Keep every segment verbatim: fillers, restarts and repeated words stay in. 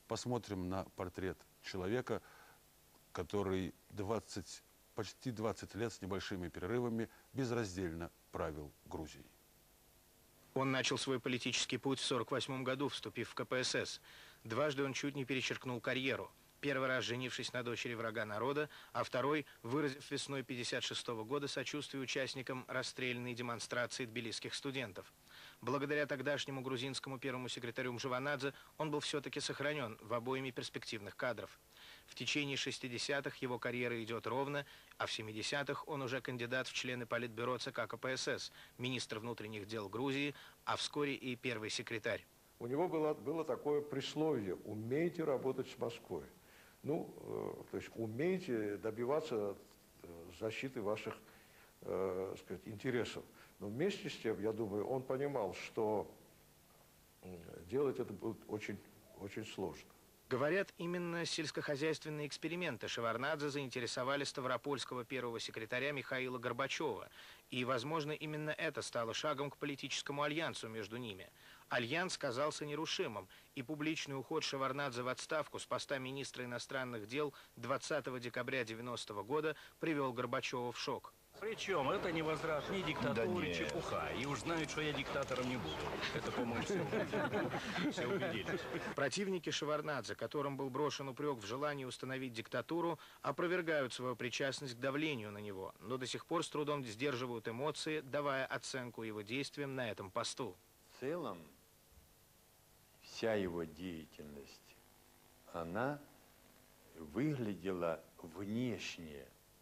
посмотрим на портрет человека, который двадцать, почти двадцать лет с небольшими перерывами безраздельно правил Грузией. Он начал свой политический путь в сорок восьмом году, вступив в ка пэ эс эс. Дважды он чуть не перечеркнул карьеру. Первый раз женившись на дочери врага народа, а второй выразив весной пятьдесят шестого года сочувствие участникам расстрельной демонстрации тбилисских студентов. Благодаря тогдашнему грузинскому первому секретарю Мжаванадзе он был все-таки сохранен в обойме перспективных кадров. В течение шестидесятых его карьера идет ровно, а в семидесятых он уже кандидат в члены Политбюро ЦК ка пэ эс эс, министр внутренних дел Грузии, а вскоре и первый секретарь. У него было, было такое присловие: «Умейте работать с Москвой». Ну, э, то есть умейте добиваться э, защиты ваших э, сказать, интересов. Но вместе с тем, я думаю, он понимал, что делать это будет очень, очень сложно. Говорят, именно сельскохозяйственные эксперименты Шеварднадзе заинтересовали ставропольского первого секретаря Михаила Горбачева. И, возможно, именно это стало шагом к политическому альянсу между ними. Альянс казался нерушимым, и публичный уход Шеварднадзе в отставку с поста министра иностранных дел двадцатого декабря девяностого года привел Горбачева в шок. Причем это не возврат ни диктатуры, да чепуха. И уж знают, что я диктатором не буду. Это, по-моему, все, все убедились. Противники Шеварднадзе, которым был брошен упрек в желании установить диктатуру, опровергают свою причастность к давлению на него, но до сих пор с трудом сдерживают эмоции, давая оценку его действиям на этом посту. В целом, вся его деятельность, она выглядела внешне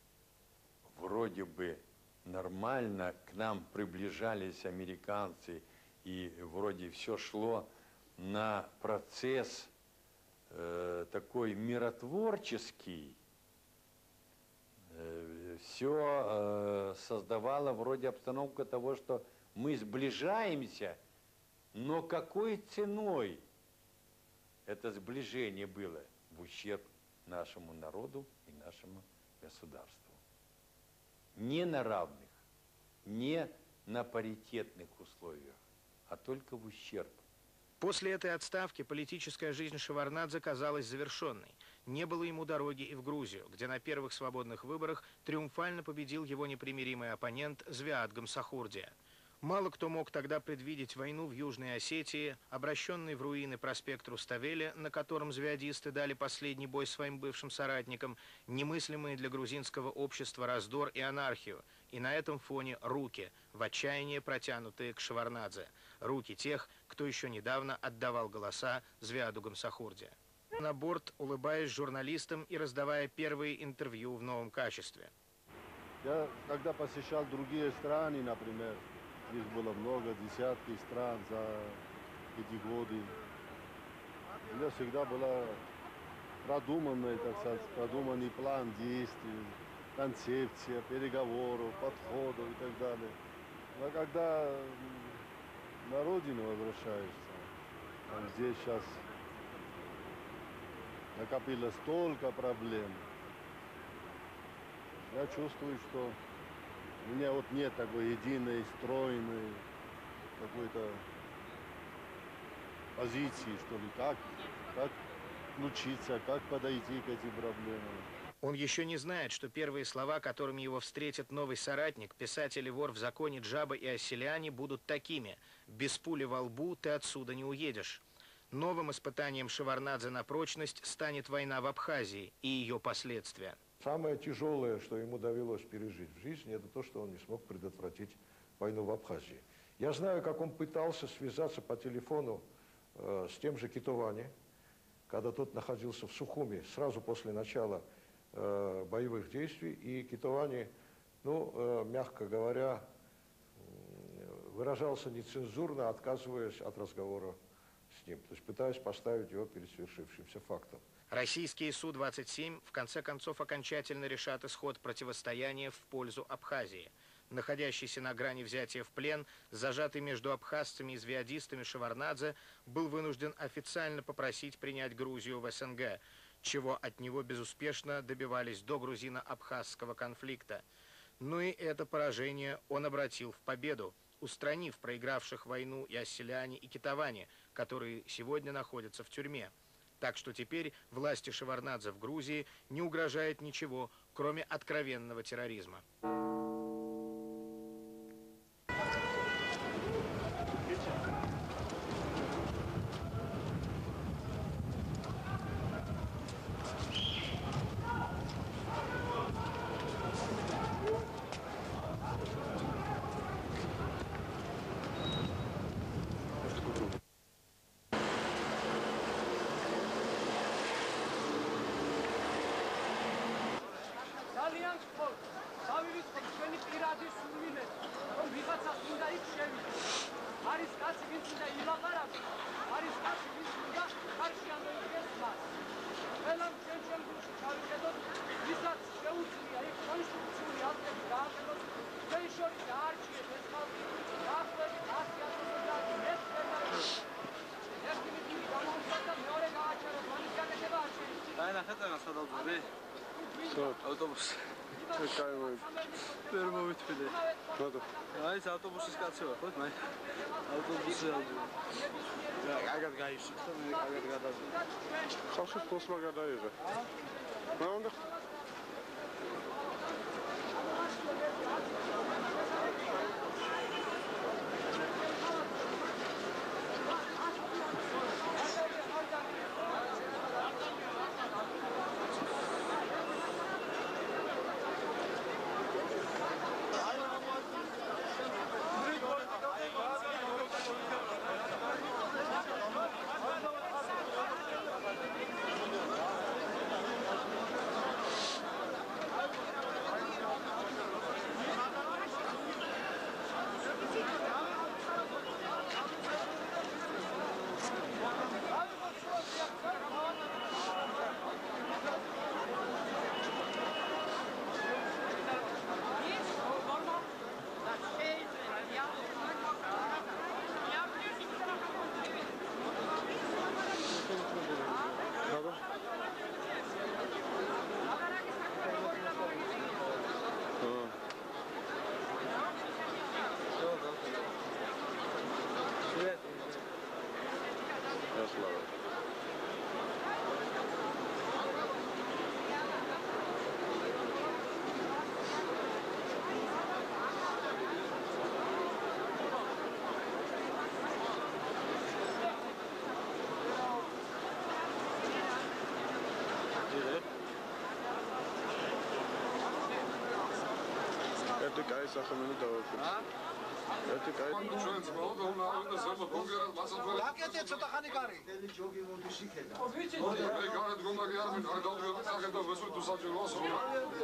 вроде бы нормально, к нам приближались американцы, и вроде все шло на процесс э, такой миротворческий, э, все э, создавало вроде обстановку того, что мы сближаемся, но какой ценой это сближение было в ущерб нашему народу и нашему государству. Не на равных, не на паритетных условиях, а только в ущерб. После этой отставки политическая жизнь Шеварднадзе казалась завершенной. Не было ему дороги и в Грузию, где на первых свободных выборах триумфально победил его непримиримый оппонент Звиат Гамсахурдия. Мало кто мог тогда предвидеть войну в Южной Осетии, обращенный в руины проспект Руставели, на котором звиадисты дали последний бой своим бывшим соратникам, немыслимые для грузинского общества раздор и анархию, и на этом фоне руки, в отчаянии протянутые к Шеварднадзе, руки тех, кто еще недавно отдавал голоса Звиаду Гамсахурдия. На борт, улыбаясь журналистам и раздавая первые интервью в новом качестве. Я когда посещал другие страны, например, их было много, десятки стран за эти годы. У меня всегда была продуманный, так сказать, продуманный план действий, концепция, переговоров, подходов и так далее. Но когда на родину возвращаешься, там здесь сейчас накопилось столько проблем, я чувствую, что у меня вот нет такой единой, стройной какой-то позиции, что ли, как, как включиться, как подойти к этим проблемам. Он еще не знает, что первые слова, которыми его встретит новый соратник, писатель и вор в законе Джаба и Асселяни, будут такими: «Без пули во лбу ты отсюда не уедешь». Новым испытанием Шеварднадзе на прочность станет война в Абхазии и ее последствия. Самое тяжелое, что ему довелось пережить в жизни, это то, что он не смог предотвратить войну в Абхазии. Я знаю, как он пытался связаться по телефону э, с тем же Китовани, когда тот находился в Сухуми сразу после начала э, боевых действий, и Китовани, ну, э, мягко говоря, выражался нецензурно, отказываясь от разговора с ним, то есть пытаясь поставить его перед свершившимся фактом. Российские Су двадцать семь в конце концов окончательно решат исход противостояния в пользу Абхазии. Находящийся на грани взятия в плен, зажатый между абхазцами и звиадистами Шеварднадзе, был вынужден официально попросить принять Грузию в эс эн гэ, чего от него безуспешно добивались до грузино-абхазского конфликта. Но и это поражение он обратил в победу, устранив проигравших войну и Асселяне, и Китовани, которые сегодня находятся в тюрьме. Так что теперь власти Шеварднадзе в Грузии не угрожает ничего, кроме откровенного терроризма. ძალიან გქონთ. დავივიწყოთ ჩვენი პირადი სულვილები, რომ ვიღაცას უნდა იქ შევიდეთ. არის კაცი, ვინც უნდა ილაპარაკოს, არის კაცი, ვინც უნდა ხარში ამოიღეს მას. ყველამ ჩვენ ჩვენ გულში ჩავიხედოთ, ვისაც შეუძლია იქ კონსტიტუციური აქტები გააკეთოს, ჩვენი შორის დაარჩიეთ ეს ხალხი, დაახლოებით ათი ათასობით მეც ვერ დაიწყოს. ერთი მიტინგი გამოუცხადეთ და მეორე გააჩეროთ, მაინც გაკეთება არ შეიძლება. დაინახეთ რაღაც სადავწები? ავტობუსი. Какая ვერ მოვიტვიდე. Надо. აი, ეს ავტობუსის კაცი ვარ, ხო? მე ავტობუსი რა, კარგად გაიშით და მე კარგად გადავიდა. ხალხი ფოსმა გადაიღე. რა უნდა ერთი კაი სახმელი დავაკეთე. ერთი კაი. ჩვენს მოდელმა უნდა ზემო ბუნკერად მასალა. დაკეთე ცოტა ხანი კარი. დელი ჯოგი მოდის იქედა. მე გარეთ გომარი არ მინდა, არ დავდივარ წაგებდა ვესვი თუ საჭიროა სროლა.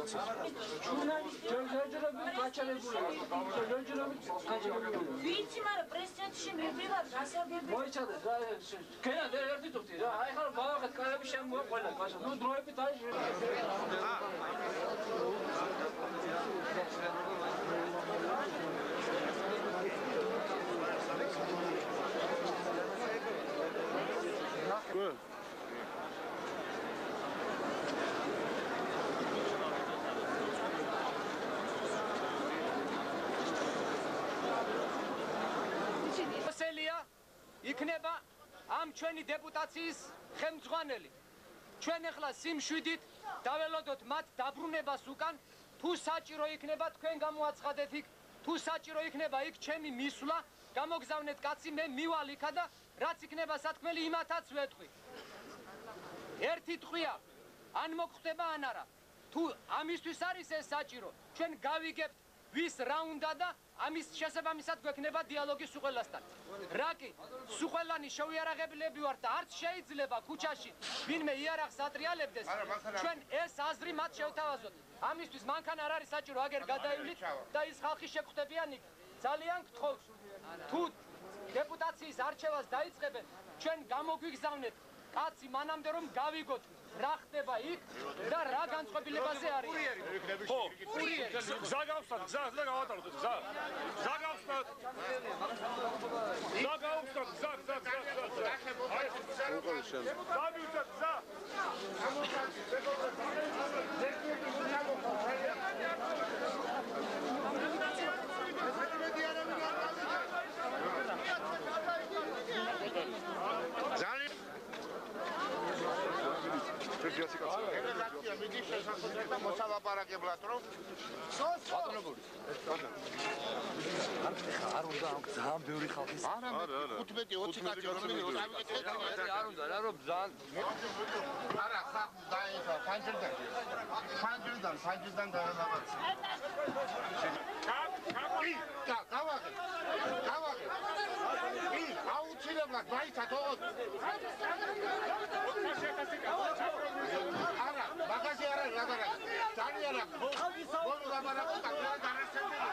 ჯერჯერობით გაჩერებულია. ჯერჯერობით გაჩერებულია. ვიცი, მაგრამ პრეზიდენტში მივიღარ გასაგები. მოიჩადე რა გენა ერთი წუთი რა. აი ხარ გავახეთ კარები შემოყოლა კაშა. ნუ დროებით აი Good. სელია იქნება ამ ჩვენი დეპუტაციის ხელმძღვანელი. ჩვენ ახლა სიმშვიდით დაველოდოთ მათ დაბრუნებას უკან, თუ საჭირო იქნება თქვენ გამოაცხადეთ იქ, თუ საჭირო იქნება იქ ჩემი მისვლა, გამოგზავნეთ კაცი, მე მივალ იქა და რაც იქნება სათქმელი იმათაც ვეთქვი. ერთი ტყვია, ან მოგხვდება ან არა. თუ ამისთვის არის ეს საჭირო, ჩვენ გავიგებთ ვის რა უნდა და ამის შესაბამისად გვექნება დიალოგი სუყელასთან. რა კი, სუყელანი შევიარაღებლები ვართ და არც შეიძლება ქუჩაში ვინმე იარაღს ატრიალებდეს, ჩვენ ეს აზრი მათ შევთავაზოთ. ამისთვის მანქანა არ არის საჭირო, აგერ გადაივლით და ის ხალხი შეგხვდებიან იქ. ძალიან გთხოვს, თუ დეპუტაციის არჩევას დაიწყებენ, ჩვენ გამოგვიგზავნეთ კაცი მანამდე რომ გავიგოთ რა ხდება იქ და რა განწყობილებაზე არის. ხო, გზა გავხსნათ, გზა და გავატაროთ გზა. გზა გავხსნათ. გზა გავხსნათ, გზა, გზა, გზა, გზა. აი, გავიუწათ გზა. ძალიან ელეგანტია, მიდის შესაძლებლად და მოსალაპარაკებლად რომ ბატონო არ უნდა ძალიან ბევრი ხალხის არა ხუთმეტი ოცი კაცი რომელიც არ უნდა რა რომ ძალიან არა ხა დაიხა სანჯრიდან სანჯრიდან სანჯრიდან დაანაბარს კაკი გავაღე გავაღე ი აუცილებლად მაიცა თողოთ არა მაგაზე არა ლაგარა ძალიან აქ ბოლო ლაბარაკო კაკა გარესები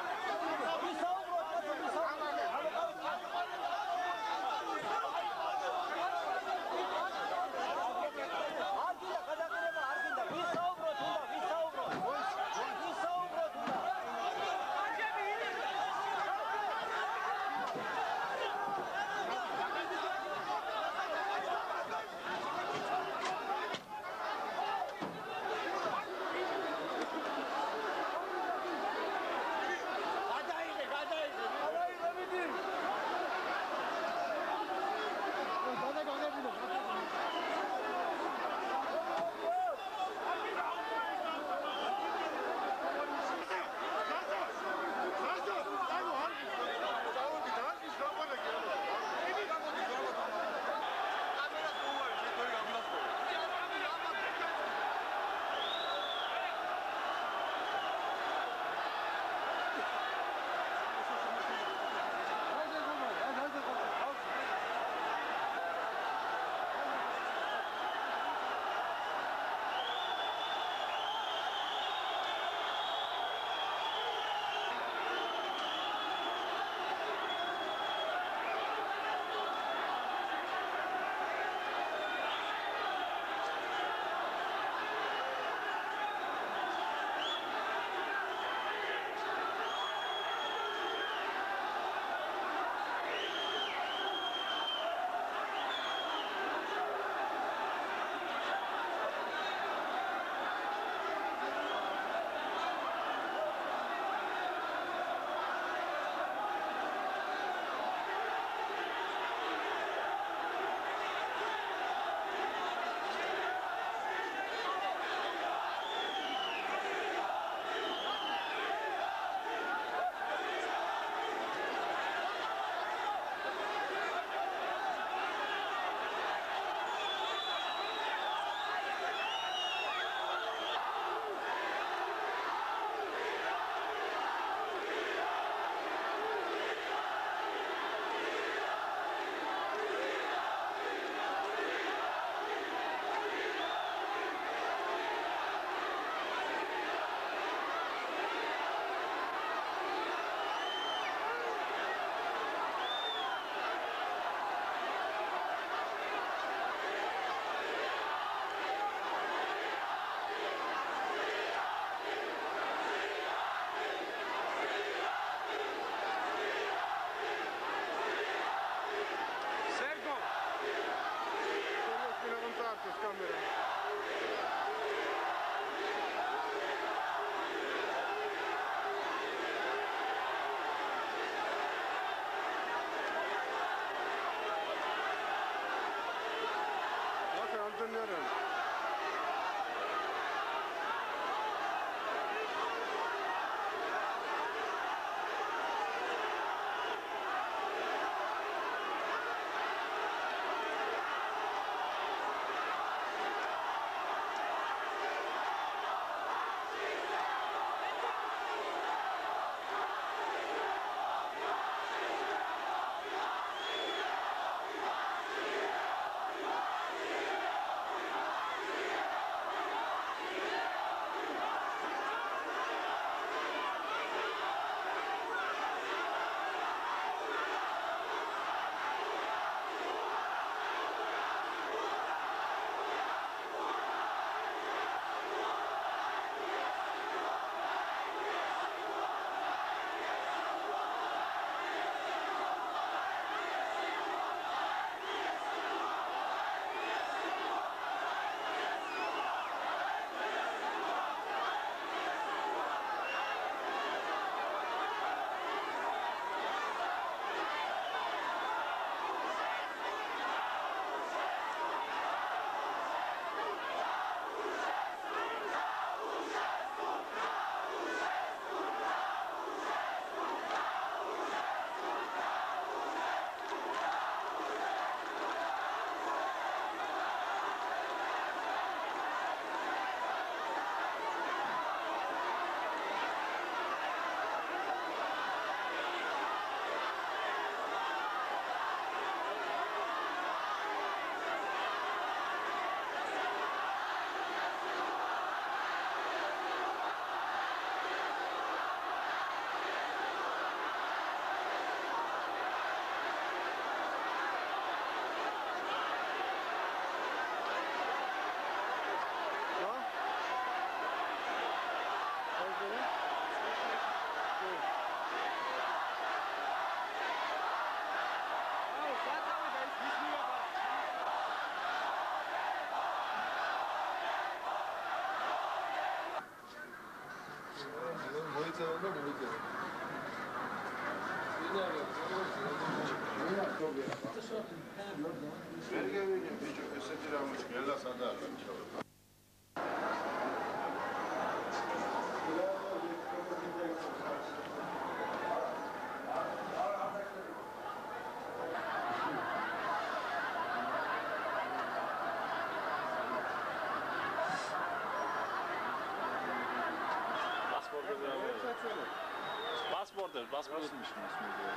Pasportlar, pasport mishmiz.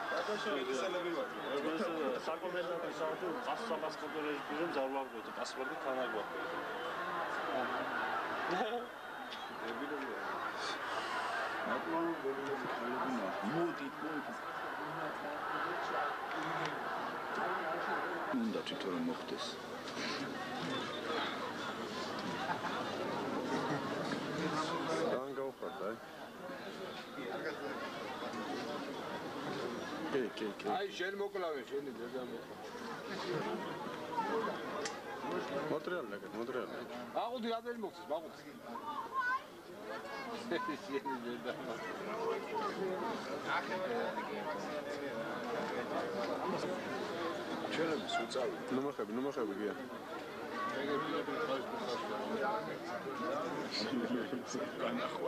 Sakolidan saati, asla pasportlar rejim zarur bo'ldi. Pasportni kanal bor. უნდა თვითონ მოხდეს. Dan გავხარდა. კი, კი, კი. აი, შენ მოკლავე, შენი დედა მოკლავე. მოტრიალე, მოტრიალე. აყუდი რამდენი მოხდეს, მაყუდი. შენი დედა. ჩელები სუწავი. ნუმერები, ნუმერები გია. განახვა.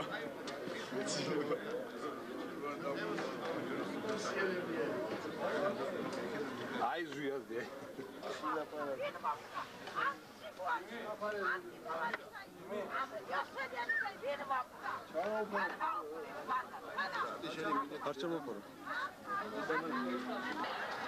აი ზუიას დე. არჩევ მოყორო.